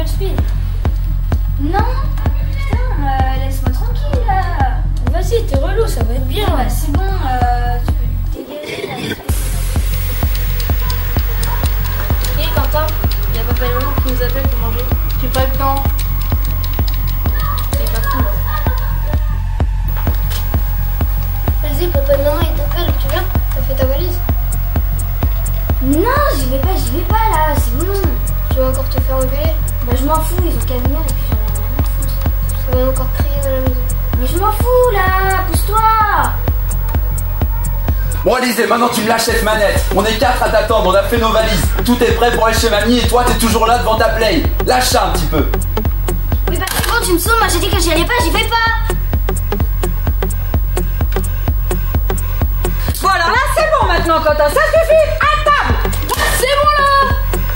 speed. Non. Putain, laisse-moi tranquille là. Vas-y, t'es relou, ça va être bien. Bah, c'est bon, tu peux dégager là. Et Quentin, il y a papa et maman qui nous appellent pour manger. J'ai pas le temps. C'est pas cool. Vas-y, papa et maman ils t'appellent, tu viens? T'as fait ta valise? Non, j'y vais pas là, c'est bon. Tu vas encore te faire engueuler? Bah, je m'en fous, ils ont qu'à venir et puis j'en ai rien à foutre. Ça va encore crier dans la maison. Mais je m'en fous là, pousse-toi. Bon Alizé, maintenant tu me lâches cette manette. On est 4 à t'attendre, on a fait nos valises. Tout est prêt pour aller chez mamie et toi t'es toujours là devant ta play. Lâche ça un petit peu. Oui, bah c'est bon, tu me saoules, moi j'ai dit que j'y allais pas, j'y vais pas. Bon alors là c'est bon maintenant Quentin, ça suffit. À table. C'est bon là.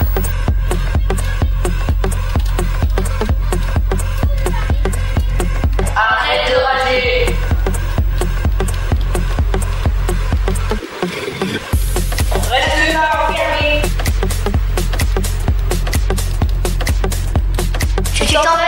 Arrête de rager. Reste là, enfermé. Tu t'en